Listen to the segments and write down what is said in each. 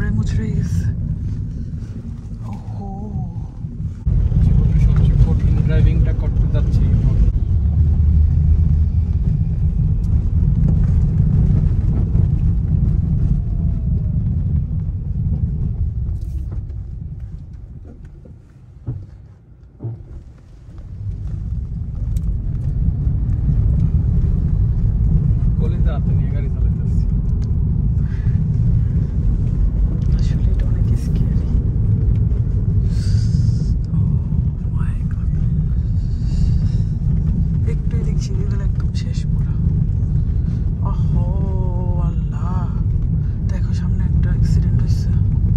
দুমড়ে মুচড়ে গেছে। ওহো, জীবনের সবচেয়ে কঠিন ড্রাইভিংটা করতে যাচ্ছি। কলিজা হাতে নিয়ে গাড়ি চালাইতেছি। আসলে এটা অনেক স্ক্যারি। একটু দেখছি গেলে একদম শেষ পুরো। ওহো আল্লাহ, দেখো সামনে একটা অ্যাক্সিডেন্ট হয়েছে।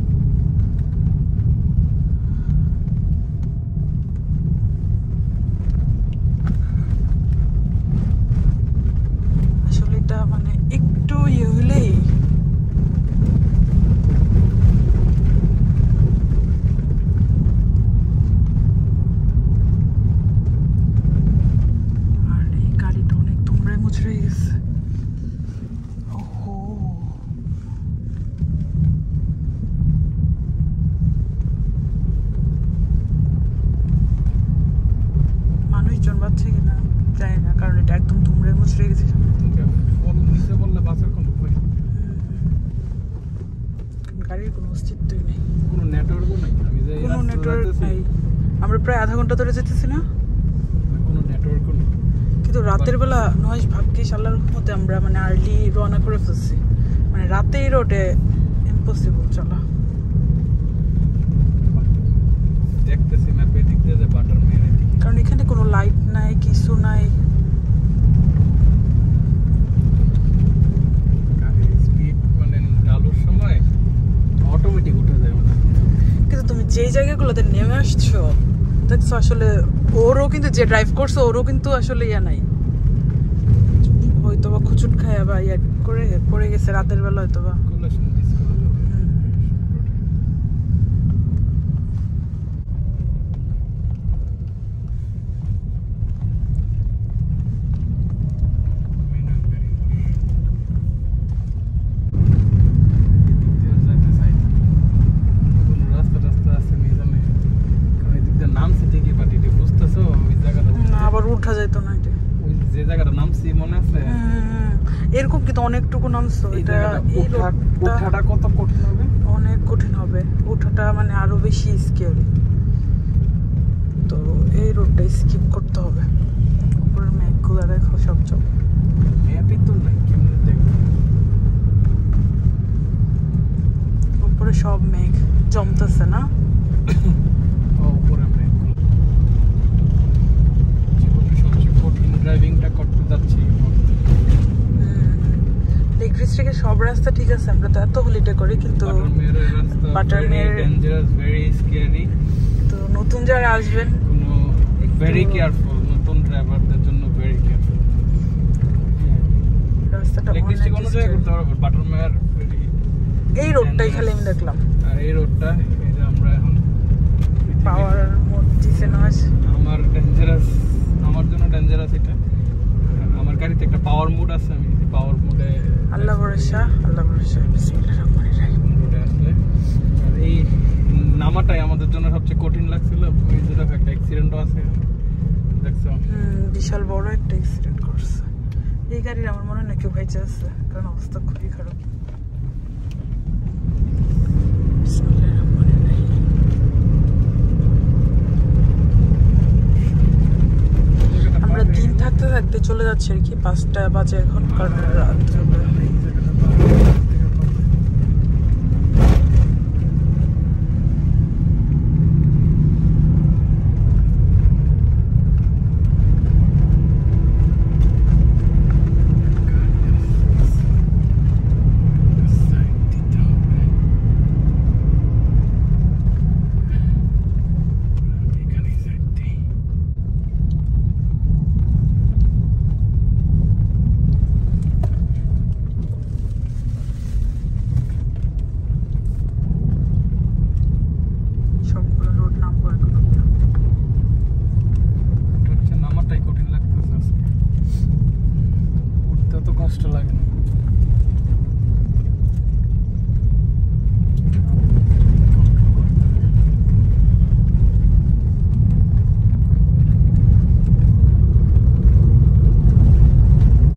আসলে এটা মানে একটু ইয়ে হলেই আর এই গাড়িটা অনেক দুমড়ে মুচড়ে গেছে। ওহো, মানুষজন বাঁচছে কিনা জানি না, কারণ এটা একদম দুমড়ে মুচড়ে গেছে। বললে বাসের কোনো উপায়, গাড়ির কোনো অস্তিত্বই নেই, কোনো নেটওয়ার্কও নাই। আমি যে কোনো নেটওয়ার্ক নাই। আমরা প্রায় আধা ঘন্টা ধরে যেতেছি না, কোনো নেটওয়ার্কও নেই। কিন্তু রাতের বেলা নয় ভাগ্যিস আল্লাহর রহমতে আমরা মানে আর্লি রওনা করে ফেলছি। মানে রাতে এই রোডে ইম্পসিবল চলা। দেখতেছি ম্যাপে দিক দিয়ে যে বাটার মেরে দিকে, কারণ এখানে কোনো লাইট নাই, কিছু নাই। গাড়ির স্পিড মানে ডালুর সময় অটোমেটিক উঠে যায় মনে হয়। কিন্তু তুমি যেই জায়গাগুলোতে নেমে আসছো দেখছো, আসলে ওরও কিন্তু যে ড্রাইভ করছে ওরও কিন্তু আসলে ইয়া নাই, হয়তো বা খুচুট খায় বা ইয়া করে পড়ে গেছে রাতের বেলা হয়তো বা। আবার উঠা যাইতো না এটা, যে জায়গাটা নামছি মনে আছে? এরকম কিন্তু অনেকটুকু নামছো। এটা ওঠাটা কত কঠিন হবে, অনেক কঠিন হবে ওঠাটা, মানে আরো বেশি স্কেয়ারি। তো এই রোডটা স্কিপ করতে হবে। উপরের মেঘগুলো দেখো সব চোখ, ম্যাপই তো নাই, কেমনে দেখবো? উপরে সব মেঘ জমতেছে না। উপরে মেঘগুলো। জীবনের সবচেয়ে কঠিন ড্রাইভিংটা করতে যাচ্ছি। লেক ডিস্ট্রিক্টের সব রাস্তা ঠিক আছে, আমরা তো এত হলিডে করি, কিন্তু বাটারমের ডেঞ্জারাস, ভেরি স্ক্যারি। তো নতুন যারা আসবেন কোনো ভেরি কেয়ারফুল, নতুন ড্রাইভারদের জন্য ভেরি কেয়ারফুল। রাস্তাটা লেক ডিস্ট্রিক্ট কোনো জায়গায় করতে পারবো, বাটারমের এই রোডটাই খালি আমি দেখলাম। আর এই রোডটা, এই যে আমরা এখন পাওয়ার মোড দিছে না, আমার ডেঞ্জারাস, আমার জন্য ডেঞ্জারাস এটা। আমার গাড়িতে একটা পাওয়ার মোড আছে, আমি পাওয়ার মোডে আল্লাহ ভরসা, আল্লাহ ভরসা। বিসমিল্লাহির রহমানির রহিম। রোডে আসলে আর এই নামাটাই আমাদের জন্য সবচেয়ে কঠিন লাগছিল। ওই যে দেখো একটা অ্যাক্সিডেন্টও আছে, দেখছো? বিশাল বড় একটা অ্যাক্সিডেন্ট করছে এই গাড়ির। আমার মনে হয় না কেউ বেঁচে আছে, কারণ অবস্থা খুবই খারাপ। বিসমিল্লাহির রহমানির রহিম। আমরা দিন থাকতে থাকতে চলে যাচ্ছি আর কি, 5টা বাজে এখন, কারণ রাত